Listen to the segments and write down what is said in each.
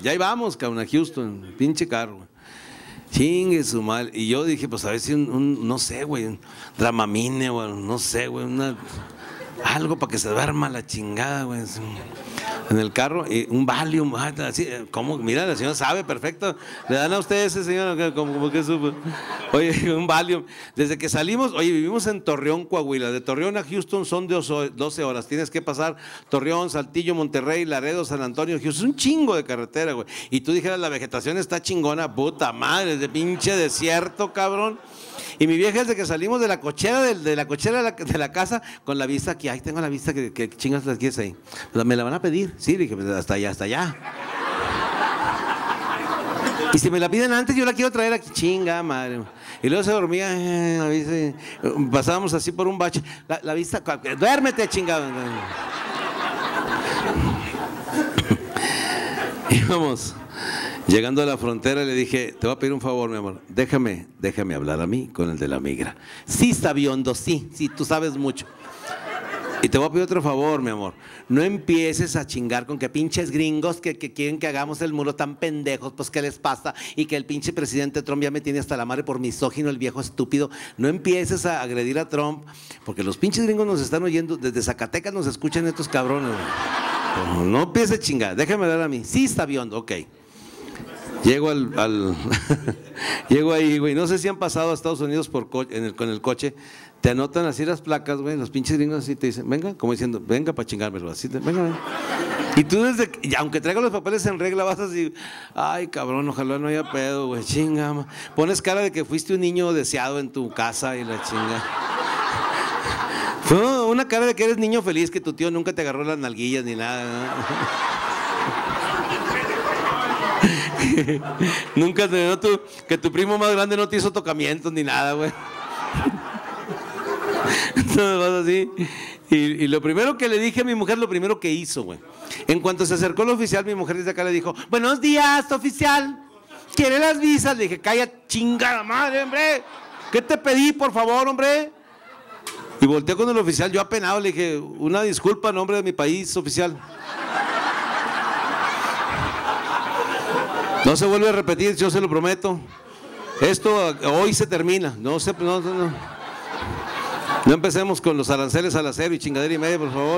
Ya íbamos, cabrón, a Houston, pinche carro, güey. Chingue su mal. Y yo dije, pues a ver si no sé, güey, un Dramamine, güey, no sé, güey, algo para que se duerma la chingada, güey. En el carro, y un Valium, así, como, mira, la señora sabe perfecto. Le dan a ustedes ese señor, como que supo. Oye, un Valium. Desde que salimos, oye, vivimos en Torreón, Coahuila. De Torreón a Houston son 12 horas. Tienes que pasar Torreón, Saltillo, Monterrey, Laredo, San Antonio, Houston. Es un chingo de carretera, güey. Y tú dijeras, la vegetación está chingona, puta madre, de pinche desierto, cabrón. Y mi vieja, desde que salimos de la cochera de la casa, con la vista aquí, ay, tengo la vista, que chingas las quieres ahí. Me la van a pedir. Sí, le dije, pues hasta allá, hasta allá. Y si me la piden antes, yo la quiero traer aquí, chinga, madre. Y luego se dormía, pasábamos así por un bache. La vista, duérmete, chingado. Íbamos. Llegando a la frontera le dije, te voy a pedir un favor, mi amor, déjame hablar a mí con el de la migra. Sí, sabiondo, sí, tú sabes mucho. Y te voy a pedir otro favor, mi amor, no empieces a chingar con que pinches gringos que quieren que hagamos el muro tan pendejos, pues qué les pasa, y que el pinche presidente Trump ya me tiene hasta la madre por misógino, el viejo estúpido. No empieces a agredir a Trump, porque los pinches gringos nos están oyendo, desde Zacatecas nos escuchan estos cabrones. No empieces a chingar, déjame hablar a mí. Sí, sabiondo, ok. Llego llego ahí, güey. No sé si han pasado a Estados Unidos con el coche. Te anotan así las placas, güey. Los pinches gringos así te dicen, venga, como diciendo, venga para chingármelo. Así, venga. Y tú aunque traigas los papeles en regla, vas así, ay, cabrón, ojalá no haya pedo, güey, chinga. Pones cara de que fuiste un niño deseado en tu casa y la chinga. Fue una cara de que eres niño feliz, que tu tío nunca te agarró las nalguillas ni nada, ¿no? Nunca te dio que tu primo más grande no te hizo tocamientos ni nada, güey. Entonces vas así. Y lo primero que le dije a mi mujer, lo primero que hizo, güey. En cuanto se acercó el oficial, mi mujer desde acá le dijo, buenos días, oficial. ¿Quiere las visas? Le dije, calla, chingada madre, hombre. ¿Qué te pedí, por favor, hombre? Y volteé con el oficial, yo apenado, le dije, una disculpa en nombre de mi país, oficial. No se vuelve a repetir, yo se lo prometo. Esto hoy se termina. No empecemos con los aranceles al acero y chingadera y media, por favor.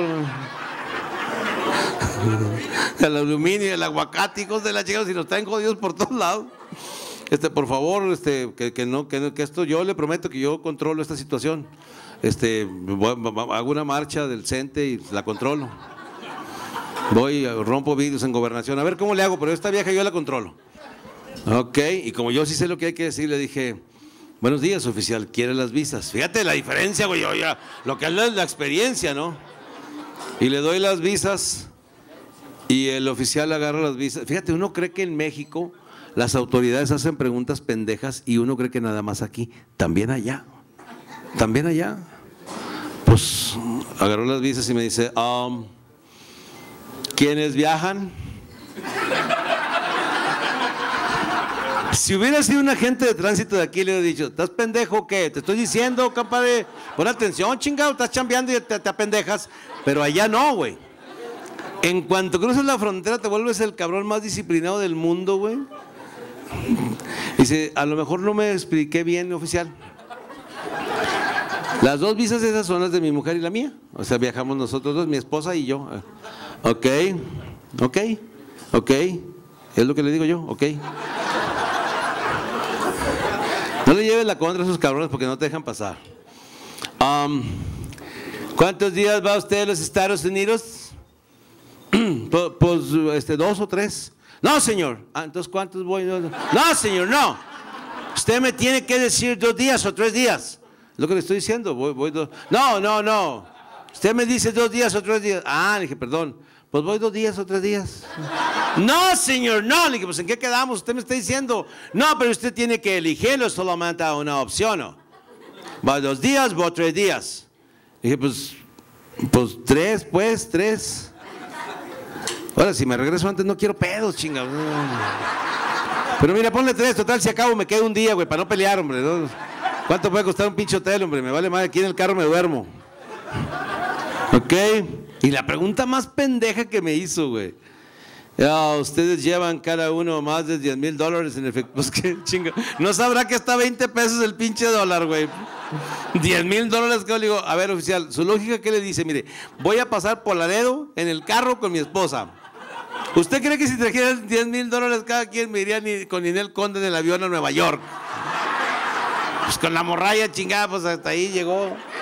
El aluminio, el aguacate, hijos de la chingada, si nos traen jodidos por todos lados. Por favor, que esto yo le prometo que yo controlo esta situación. Hago una marcha del CENTE y la controlo. Voy, rompo vidrios en Gobernación, a ver cómo le hago, pero esta vieja yo la controlo. Ok, y como yo sí sé lo que hay que decir, le dije, buenos días, oficial, ¿quiere las visas? Fíjate la diferencia, güey, lo que es la experiencia, ¿no? Y le doy las visas y el oficial agarra las visas. Fíjate, uno cree que en México las autoridades hacen preguntas pendejas y uno cree que nada más aquí, también allá. Pues agarró las visas y me dice, ¿quiénes viajan? Si hubiera sido un agente de tránsito de aquí, le hubiera dicho, ¿estás pendejo o qué? Te estoy diciendo, compadre, pon atención, chingado, estás chambeando y te apendejas. Pero allá no, güey. En cuanto cruzas la frontera, te vuelves el cabrón más disciplinado del mundo, güey. Dice, a lo mejor no me expliqué bien, oficial. Las dos visas esas son las de mi mujer y la mía. O sea, viajamos nosotros dos, mi esposa y yo. Ok. Es lo que le digo yo, ok. No le lleves la contra a esos cabrones porque no te dejan pasar. ¿Cuántos días va usted a los Estados Unidos? Pues 2 o 3. No, señor. Entonces, ¿cuántos voy? No, señor, no. Usted me tiene que decir 2 días o 3 días. Es lo que le estoy diciendo. Voy 2. No. Usted me dice 2 días o 3 días. Le dije, perdón. Pues voy 2 días o 3 días. No, señor, no. Le dije, pues ¿en qué quedamos? Usted me está diciendo. No, pero usted tiene que elegirlo solamente a una opción, ¿no? Va 2 días, voy 3 días. Le dije, pues 3. Ahora, si me regreso antes, no quiero pedos, chingados. Pero mira, ponle 3, total, si acabo me quedo un día, güey, para no pelear, hombre, ¿no? ¿Cuánto puede costar un pinche hotel, hombre? Me vale más, aquí en el carro me duermo. Ok. Y la pregunta más pendeja que me hizo, güey. Ya, ustedes llevan cada uno más de $10,000 en efecto. Pues qué chinga. No sabrá que está 20 pesos el pinche dólar, güey. $10,000 que yo le digo, a ver, oficial, su lógica, ¿qué le dice? Mire, voy a pasar por Laredo en el carro con mi esposa. ¿Usted cree que si trajeran $10,000 cada quien me iría con Ninel Conde en el avión a Nueva York? Pues con la morralla chingada, pues hasta ahí llegó.